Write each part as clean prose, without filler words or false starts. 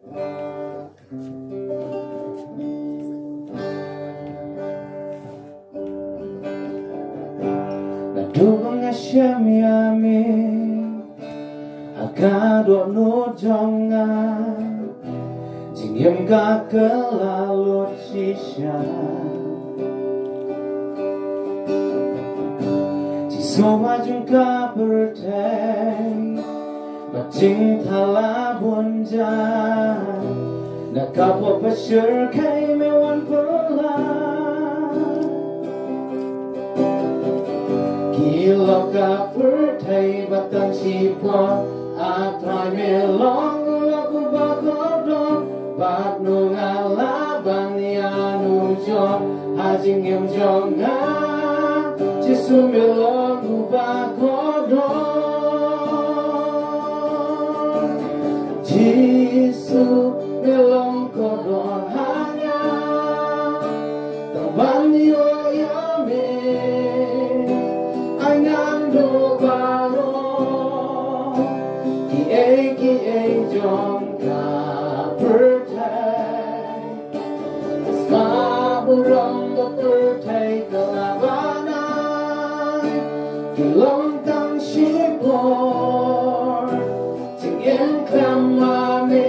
Nadugong nga siya miyami Akado no jonga Jingyam ka kelalot sisya Jisoma jung ka berteng Bajing thala bunja Nakapo pasir kay mewan pula Kilo ka berteng batang sipon Atrai melong lagu bagodong Bat nung alaban yanu jong Hajing yung jong nga Jisu melong bagodong Jisu melong kodong hanya Taban yo yame Ay ngando baro Kiai jong ka bertai Maburong ka bertai kalabanan Kilong tang sipor Ting yang klamame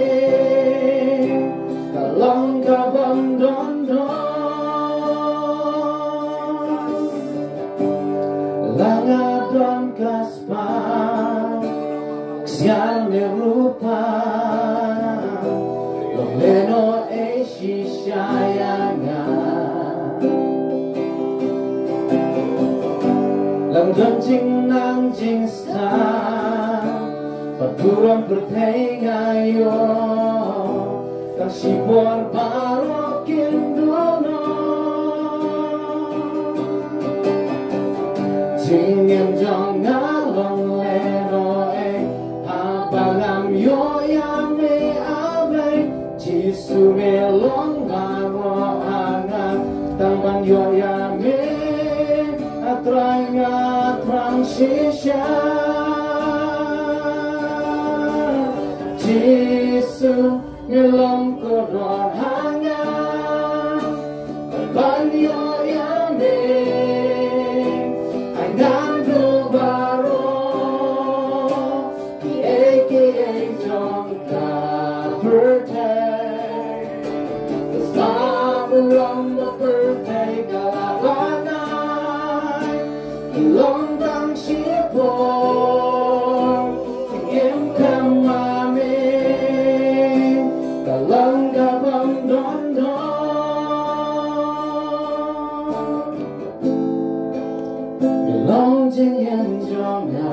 Kalong ka bang don Langa don kaspan Sial me rupa Leno e shishayanga Lang don jing nang jing sta Paturam bertengayo Kang sipor barokin dono Jing yang jong ngalong leno Bangam yo yame abe Jisu melong maro anga Tamban yo yame Atrai ngatrang shisha Jisu melong kodor hanga Tamban yo yame Angan do baro Birthday, the star around the birthday kalabanay, ilong tang sipor, tingin kamami, kalang gabang don-don, ilong jingin jonga.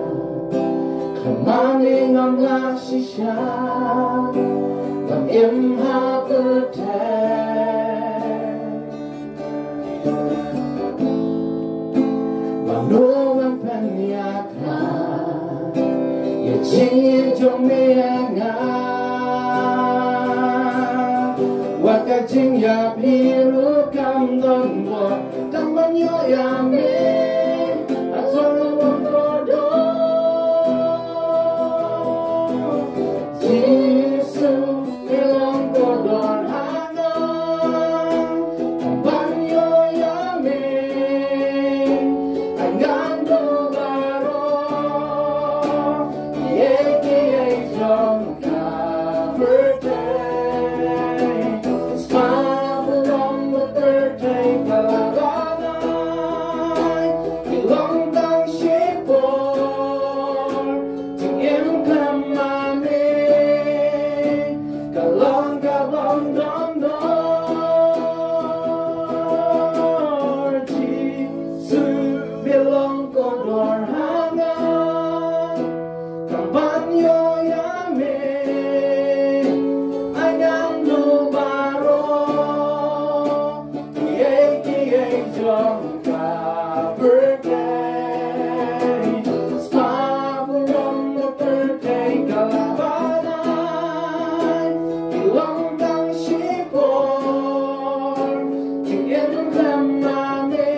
Kamaning ang laksisya Ang imha berteng Manung ang panyaka Ya jingin jong meyanga Waka jing ya piru kam nongbo Tamban yo yame Atong nong kodo Jisu melong kodon hangang Tamban yo yame Angan do baro Kiai jong ka birthday It's mabulong the birthday kalabanay Ilong tang sipor Tingin kamami Kalong kabang dondor Jisu belong kodor hangang Tamban yo yame Angang do baro Kiai jong ka birthday Spabulong the birthday kalabanay Ilong tang sipor Tingin kamami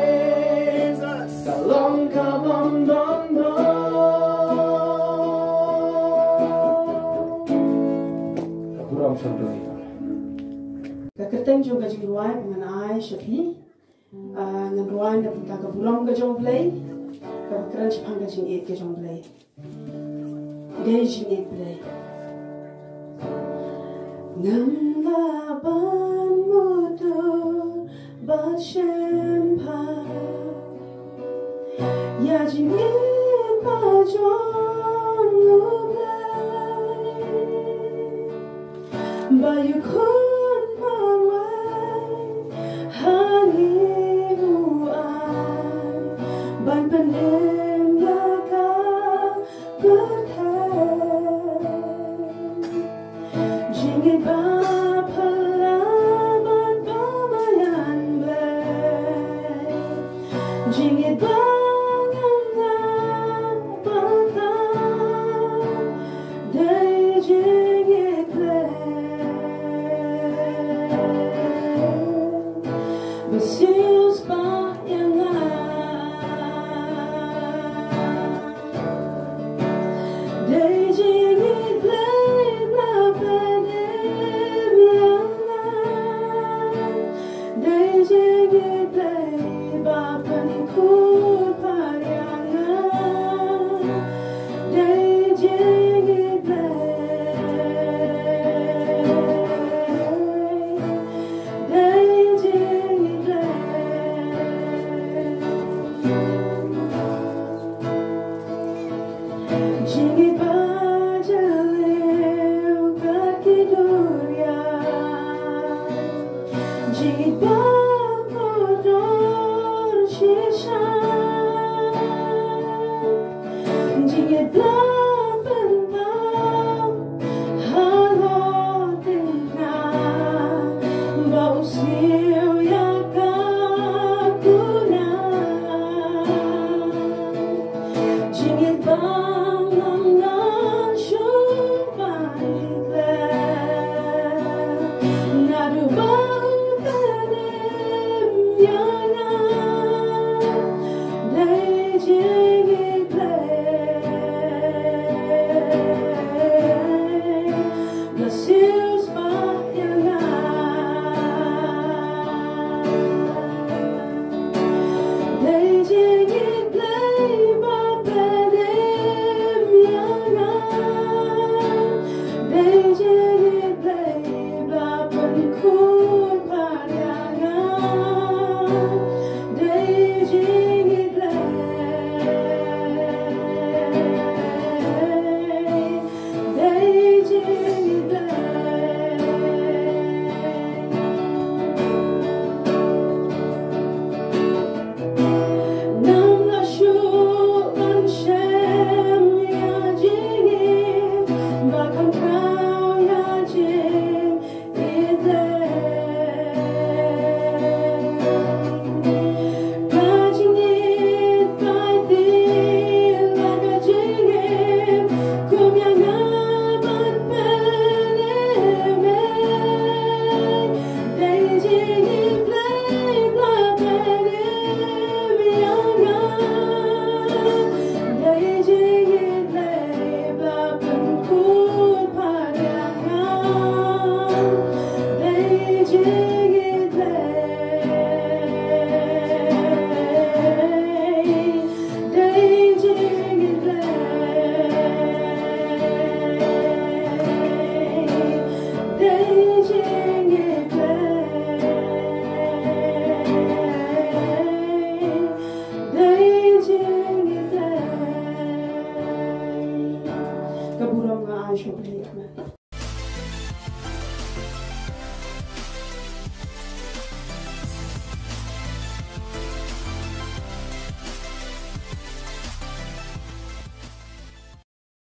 Kalong kabang dondor Kalian juga jingruai mengenai Shopee. Ngeruai dapat tak belum ke jomblay. Keren cepang ke jingit ke jomblay. Day jingit play. Ngalaban motor bercempa. Ya jingit bajon nublay. Bayu kun marwai hanimu ai. Ban penem yaga berkai. Jingit ba pelaban pamayan blay. Jingit ba ngana bangka. Day jingit blay. Besius pa yang day jingit blay na penem yang day jingit blay ba penkut pariangan day jingit blay day jingit blay jingit bajaleu kaki durian jingit bakodor shisha jingit